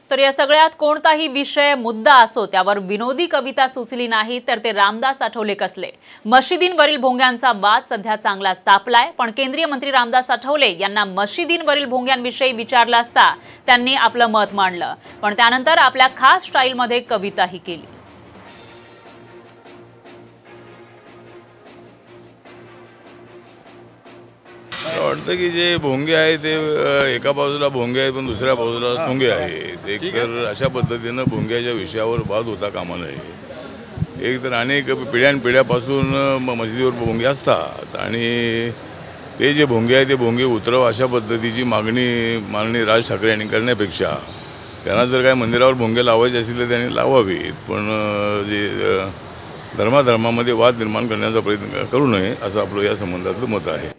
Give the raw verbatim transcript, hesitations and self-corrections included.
तर या सगळ्यात कोणताही विषय मुद्दा असो त्यावर विनोदी कविता सुचली नाही तर ते रामदास आठवले कसले। मशिदींवरील भोंग्यांचा वाद सध्या चांगलाच तापलाय, पण केंद्रीय मंत्री रामदास आठवले यांना मशिदींवरील भोंग्यांविषयी विचारलं असता त्यांनी आपलं मत मांडलं, पण त्यानंतर आपल्या खास स्टाईलमध्ये कविताही केली। वाटतं की जे भोंगे आहे ते एका बाजूला भोंगे आहेत पण दुसऱ्या बाजूला सोंगे आहेत। एक तर अशा पद्धतीनं भोंग्याच्या विषयावर वाद होता कामा नये। एक तर अनेक पिढ्यानपिढ्यापासून मशिदीवर भोंगे असतात आणि ते जे भोंगे आहेत ते भोंगे उतरव अशा पद्धतीची मागणी माननीय राज ठाकरे यांनी करण्यापेक्षा त्यांना जर काय मंदिरावर भोंगे लावायचे असतील तर त्यांनी लावावीत, पण जे धर्माधर्मामध्ये वाद निर्माण करण्याचा प्रयत्न करू नये असं आपलं या संबंधातलं मत आहे।